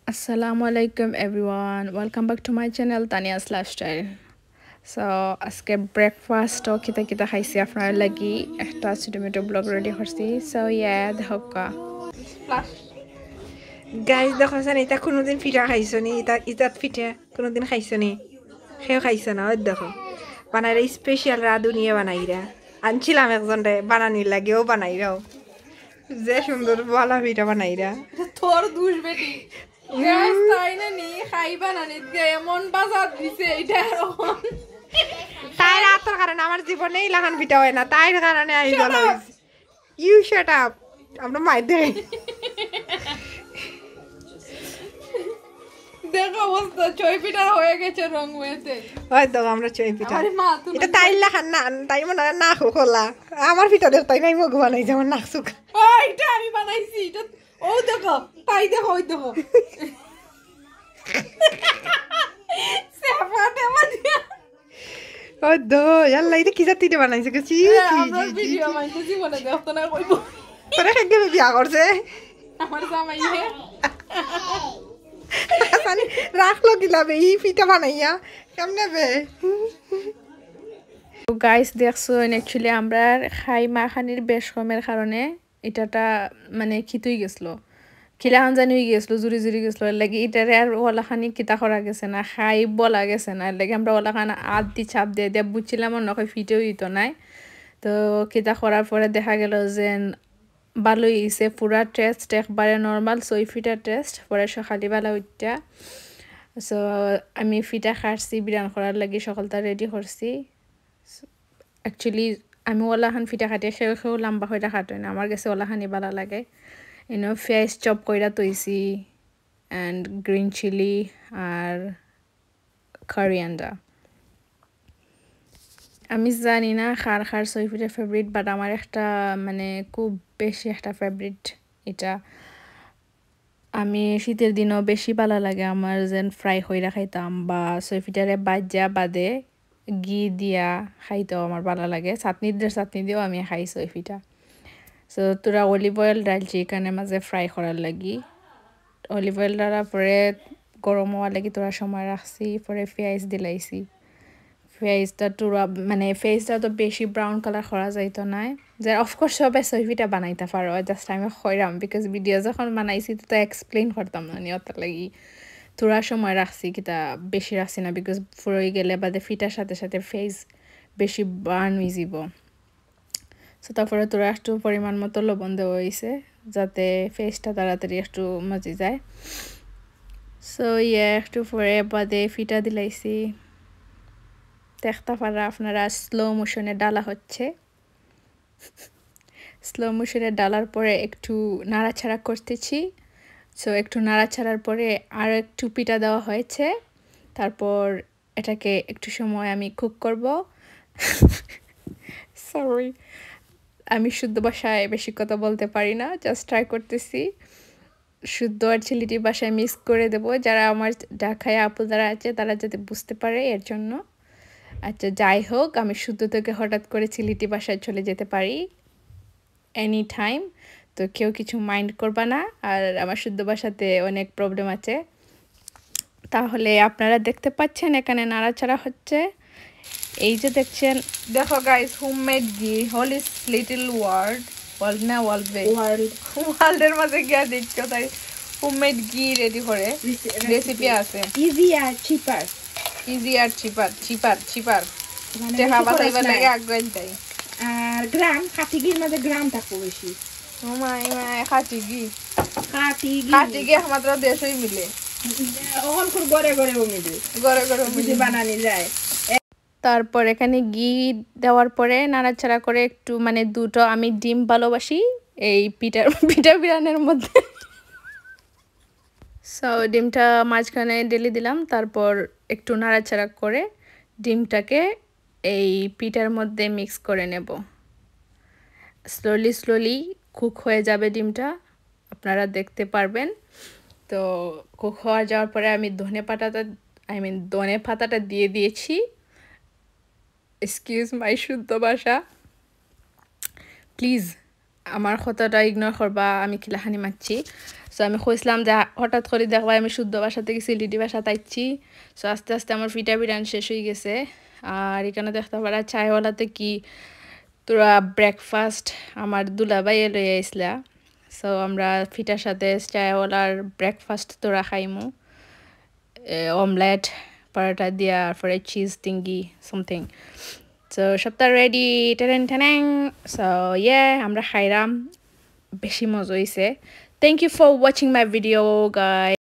Assalamualaikum everyone. Welcome back to my channel Tania's Lifestyle. So আজকে breakfast ও কিতা কিতা খাইছি আপনার লাগি একটা ছোটমেটো ব্লগ রেডি করছি। সো দেখকা গাইজ দেখছেন এটা কোনোদিন পিঠা খাইছো নি ইতাত পিঠা কোনোদিন খাইছো নি সেও খাইছো না ওই দেখো বানাইরা স্পেশাল রাঁধুনিয়ে বানাইরা আনছিলাম একজন রে বানানির লাগেও বানাইরাও যে সুন্দর বালা পিঠা বানাইরা তোর দুষ বেটি গ্যাস তাই না নি খাইবা না নি এমন বাজার দিছে এটা এখন তাই রাতের কারণে আমার জীবনে লাগান পিঠা হয় না তাই কারণে আমি বলা ইউ শাট আপ আমরা মাইতে দেখো অবস্থা চই পিঠা হয়ে গেছে রং হয়েছে হয় তো আমরা চই পিঠা আরে মা তুমি এটা তাই লাগান না তাই মনে হয় না খোলা আমার পিঠা দেখ তাই নাই মগ বানাই যেমন নাক সুখ এটা আমি বানাইছি এটা ও দেখো তাই দেখো ওই দেখো সেফাতে মাদিয়া ওই দো ইয়াল্লা এটা কি জাতিতে বানাইছে গেছি আমরা ভিডিও বানাইছি বলে দেখো না কইব তোরা কেগে বিয়া করছে আমার জামাইয়ে মানে রাখলো গিলাবে এই পিঠা বানাইয়া কেমনে বে গাইস দেখছো অ্যাকচুয়ালি আমরা খাই মাখানির বেশ কমের কারণে এটাটা মানে খিতুই গেছিল খিলাহান জানি হয়ে গেছিল জুড়ি জুড়ি গেছিল এর লাগে এটারে আর ওলাখানি কিতা করা গেছে না খাই বলা গেছে না এর লাগে আমরা ওলাখানা আদ দি ছাপ দিয়ে দিয়ে বুঝছিলাম নয় ফিটেও দিত নাই তো কিতা করার পরে দেখা গেল যে ভালোই হয়েছে পুরা টেস্ট একবারে নর্মাল 6 ফিটার টেস্ট পরে সকালবেলা উঠটা সো আমি ফিটা খাটছি বিরান করার লাগে সকালটা রেডি করছি অ্যাকচুয়ালি আমি ওলাখান ফিটা খাটিয়ে সেও লম্বা হয়ে খাটোই না আমার কাছে ওলাখানি ভালো লাগে ফেস চপ কইরা তৈছি অ্যান্ড গ্রিন চিলি আর করিয়ান্ডার আমি জানি না খার খার সৈফিটের ফেভারিট বাট আমার একটা মানে খুব বেশি একটা ফেভারিট এটা আমি শীতের দিনও বেশি ভালো লাগে আমার যেন ফ্রাই হইরা খাইতাম বা সৈফিটারে বাজ্যা বাদে ঘি দিয়া খাইতেও আমার ভালো লাগে চাটনি দিয়েও আমি খাই সৈফিটা সো তোরা অলিভ অয়েল ডালছি এখানে মাঝে ফ্রাই করার লাগি অলিভ অয়েল ডালার পরে গরম হওয়ার লাগি তোরা সময় রাখছি পরে পেঁয়াজ দিলাইছি ফেসটা তোরা মানে ফেসটা তো বেশি ব্রাউন কালার করা যাইতো নাই যে অফকোর্স সবাই সৈফিটা বানাইতে পারো জাস্ট আমি খয়রাম বিকজ ভিডিও যখন বানাইছি তো এক্সপ্লেন করতাম না নিয়ত লাগি তোরা সময় রাখছি কিতা বেশি রাখছি না বিকজ ফুরই গেলে বাদে ফিটার সাথে সাথে ফেস বেশি বার্ন হয়ে যাব সো তারপরে তোরা একটু পরিমাণ মতো লবণ দেওয়া হয়েছে যাতে ফেসটা তাড়াতাড়ি একটু মজি যায় সো একটু পরে বাদে ফিটা দিলাইছি দেখতে পারা আপনারা স্লো মোশনে ডালা হচ্ছে স্লো মোশনে ডালার পরে একটু নাড়াচাড়া করতেছি সো একটু নাড়াচাড়ার পরে আর একটু পিঠা দেওয়া হয়েছে তারপর এটাকে একটু সময় আমি কুক করব সরি আমি শুদ্ধ ভাষায় বেশি কথা বলতে পারি না জাস্ট ট্রাই করতেছি শুদ্ধ আর চিলিটি ভাষায় মিক্স করে দেব যারা আমার ঢাকায় আপু যারা আছে তারা যাতে বুঝতে পারে এর জন্য আচ্ছা যাই হোক আমি শুদ্ধ থেকে হঠাৎ করে চিলিটি ভাষায় চলে যেতে পারি এনি টাইম তো কেউ কিছু মাইন্ড করবা না আর আমার শুদ্ধ ভাষাতে অনেক প্রবলেম আছে তাহলে আপনারা দেখতে পাচ্ছেন এখানে নাড়াচাড়া হচ্ছে এই যে দেখছেন দেখো গাইস হোমমেড ঘি হোল ইজ লিটল ওয়ার্ল্ড না ওয়ার্ল্ডের মাঝে গিয়া দেখছো তাই হোমমেড ঘি রেডি করে রেসিপি আছে ইজি আর চিপার চিপার দেখা বাতাইবা লাগে আগ্রহ তাই আর গ্রাম খাটিগির মধ্যে গ্রাম থাকবো বেশি ও মাই খাটি ঘি একমাত্র দেশই মিলে ওখান খুব গড়ে গড়ে মিলে বানানি যায় তারপর এখানে ঘি দেওয়ার পরে নাড়াচাড়া করে একটু মানে দুটো আমি ডিম ভালোবাসি এই পিঠা বিরানের মধ্যে সো ডিমটা মাঝখানে ঢেলে দিলাম তারপর একটু নাড়াচাড়া করে ডিমটাকে এই পিঠার মধ্যে মিক্স করে নেব স্লোলি কুক হয়ে যাবে ডিমটা আপনারা দেখতে পারবেন তো কুক হয়ে যাওয়ার পরে আমি ধনে পাতাটা দিয়ে দিয়েছি এক্সকিউজ মাই শুদ্ধ ভাষা প্লিজ আমার কথাটা ইগনোর করবা আমি কিলাখানি মারছি সো আমি কইছিলাম যে হঠাৎ করে দেখবা আমি শুদ্ধ ভাষা থেকে সিলেটি ভাষা তাইছি সো আস্তে আস্তে আমার ফিটা বিরান শেষ হয়ে গেছে আর এখানে দেখতে পারা চায়ওয়ালাতে কি তোরা ব্রেকফাস্ট আমার দুলাভাই লই আইসলা সো আমরা ফিটার সাথে চায়ওয়ালার ব্রেকফাস্ট তোরা খাইমু অমলেট পরোটা দিয়া আর চিজ থিঙ্গি সামথিং সো সবটা রেডি টেন টেন সো ইয়ে আমরা খাইলাম বেশি মজা হয়েছে thank you for watching my video guys